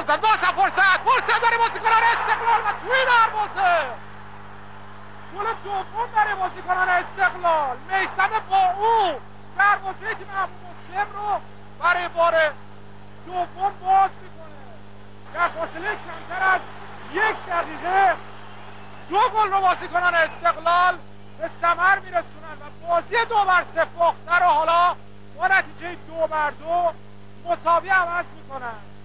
بزن. بازم فرصت برای بازیکنان استقلال و توی دروازه گل دوم برای بازیکنان استقلال. میثم با او دروازه تیم ابو مسلم رو برای بار دوم باز میکنه. در فاصله کمتر از 1 دقیقه 2 گل رو بازیکنان استقلال به ثمر میرسونن و بازی 2-0 باخته رو حالا با نتیجه 2-2 مساوی عوض میکنن.